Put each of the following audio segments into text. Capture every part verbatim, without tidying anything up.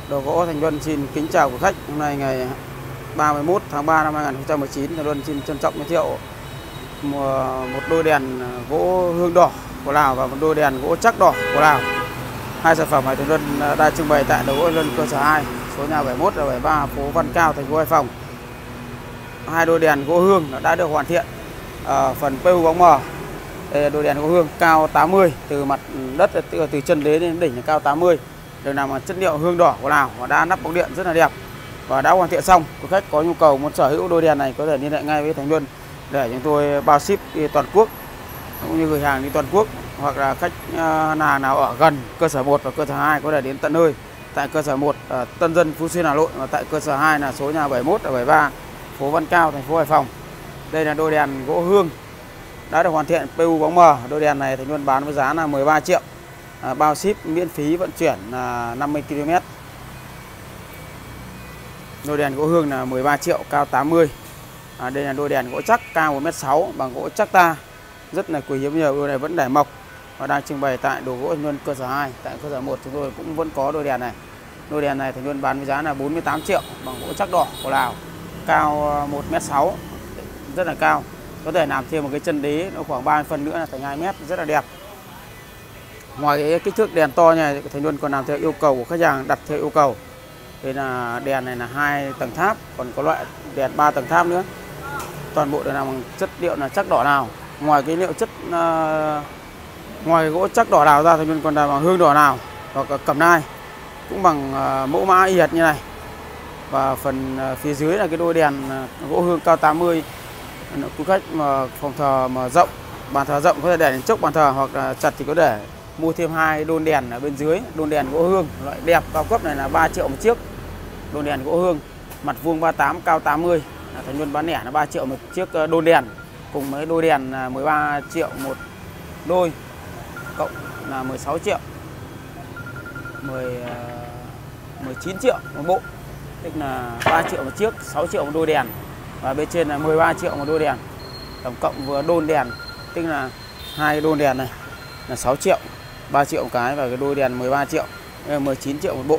Đồ gỗ Thành Luân xin kính chào quý khách. Hôm nay ngày ba mươi mốt tháng ba năm hai nghìn không trăm mười chín, Thành Luân xin trân trọng giới thiệu một đôi đèn gỗ hương đỏ của Lào và một đôi đèn gỗ chắc đỏ của Lào. Hai sản phẩm này Thành Luân đã trưng bày tại Đồ gỗ Thành Luân cơ sở hai, số nhà bảy mươi mốt và bảy mươi ba, phố Văn Cao, thành phố Hải Phòng. Hai đôi đèn gỗ hương đã được hoàn thiện ở phần pê u bóng mờ. Đây là đôi đèn gỗ hương cao tám mươi, từ mặt đất từ, từ chân đế đến đỉnh là cao tám mươi, được làm bằng chất liệu hương đỏ của Lào và đã nắp bóng điện rất là đẹp và đã hoàn thiện xong. Quý khách có nhu cầu muốn sở hữu đôi đèn này có thể liên hệ ngay với Thành Luân để chúng tôi bao ship đi toàn quốc cũng như gửi hàng đi toàn quốc, hoặc là khách nào nào ở gần cơ sở một và cơ sở hai có thể đến tận nơi. Tại cơ sở một ở Tân Dân, Phú Xuyên, Hà Nội, và tại cơ sở hai là số nhà bảy mươi mốt và bảy mươi ba, phố Văn Cao, thành phố Hải Phòng. Đây là đôi đèn gỗ hương đã được hoàn thiện pê u bóng mờ. Đôi đèn này Thành Luân bán với giá là mười ba triệu, à, bao ship miễn phí vận chuyển là năm mươi ki lô mét. Đôi đèn gỗ hương là mười ba triệu, cao tám mươi. À, đây là đôi đèn gỗ chắc cao một mét sáu bằng gỗ chắc ta, rất là quý hiếm, nhiều đôi này vẫn để mộc và đang trưng bày tại Đồ gỗ Thành Luân cơ sở hai. Tại cơ sở một chúng tôi cũng vẫn có đôi đèn này. Đôi đèn này Thành Luân bán với giá là bốn mươi tám triệu bằng gỗ chắc đỏ của Lào, cao một mét sáu, rất là cao. Có thể làm thêm một cái chân đế nó khoảng ba mươi phân nữa là thành hai mét, rất là đẹp. Ngoài cái kích thước đèn to này, Thành Luân còn làm theo yêu cầu của khách hàng, đặt theo yêu cầu. Đây là đèn này là hai tầng tháp, còn có loại đèn ba tầng tháp nữa. Toàn bộ đều làm bằng chất liệu là chắc đỏ Lào. Ngoài cái liệu chất uh, ngoài cái gỗ chắc đỏ Lào ra, Thành Luân còn làm bằng hương đỏ Lào hoặc cẩm nai, cũng bằng uh, mẫu mã y hệt như này. Và phần uh, phía dưới là cái đôi đèn uh, gỗ hương cao tám mươi. Quý khách mà phòng thờ mà rộng, bàn thờ rộng có thể để đến chốc bàn thờ, hoặc là chặt thì có thể mua thêm hai đôn đèn ở bên dưới. Đôn đèn gỗ hương loại đẹp cao cấp này là ba triệu một chiếc. Đôn đèn gỗ hương mặt vuông ba mươi tám, cao tám mươi. Thành Luân bán lẻ là ba triệu một chiếc đôn đèn, cùng với đôi đèn là mười ba triệu một đôi, cộng là mười sáu triệu, mười, mười chín triệu một bộ, tức là ba triệu một chiếc, sáu triệu một đôi đèn. Và bên trên là mười ba triệu một đôi đèn. Tổng cộng vừa đôn đèn, tức là hai đôn đèn này là sáu triệu, ba triệu một cái, và cái đôi đèn mười ba triệu, mười chín triệu một bộ.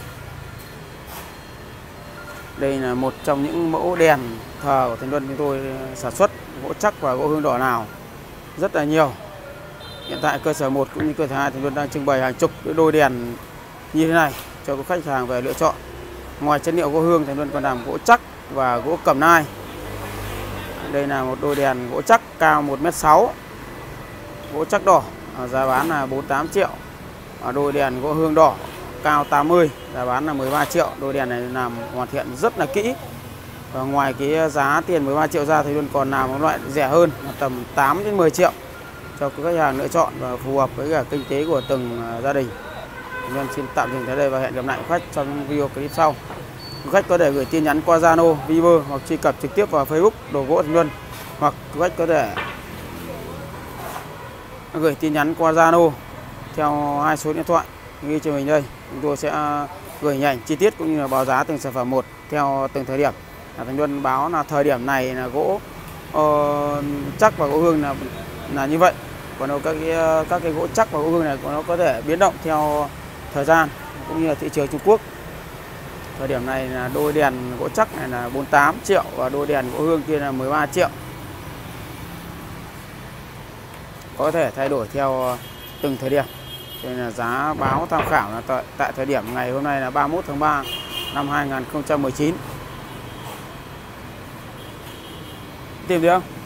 Đây là một trong những mẫu đèn thờ của Thành Luân chúng tôi sản xuất, gỗ chắc và gỗ hương đỏ Lào rất là nhiều. Hiện tại cơ sở một cũng như cơ sở hai Thành Luân đang trưng bày hàng chục cái đôi đèn như thế này cho các khách hàng về lựa chọn. Ngoài chất liệu gỗ hương, Thành Luân còn làm gỗ chắc và gỗ cẩm nai. Đây là một đôi đèn gỗ chắc cao một mét sáu, gỗ chắc đỏ, giá bán là bốn mươi tám triệu. Và đôi đèn gỗ hương đỏ cao tám mươi, giá bán là mười ba triệu. Đôi đèn này làm hoàn thiện rất là kỹ. Và ngoài cái giá tiền mười ba triệu ra thì luôn còn làm một loại rẻ hơn, tầm tám đến mười triệu cho các khách hàng lựa chọn và phù hợp với cả kinh tế của từng gia đình. Nên xin tạm dừng tới đây và hẹn gặp lại khách trong video clip sau. Khách có thể gửi tin nhắn qua Zalo, Viber hoặc truy cập trực tiếp vào Facebook Đồ gỗ Thành Luân, hoặc khách có thể gửi tin nhắn qua Zalo theo hai số điện thoại ghi cho mình đây. Chúng tôi sẽ gửi hình ảnh chi tiết cũng như là báo giá từng sản phẩm một theo từng thời điểm. Thành Luân báo là thời điểm này là gỗ uh, chắc và gỗ hương là là như vậy. Còn đâu các cái các cái gỗ chắc và gỗ hương này nó có thể biến động theo thời gian cũng như là thị trường Trung Quốc. Thời điểm này là đôi đèn gỗ chắc này là bốn mươi tám triệu và đôi đèn gỗ hương kia là mười ba triệu. Có thể thay đổi theo từng thời điểm. Đây là giá báo tham khảo là tại, tại thời điểm ngày hôm nay là ba mươi mốt tháng ba năm hai nghìn không trăm mười chín. Tìm thấy không?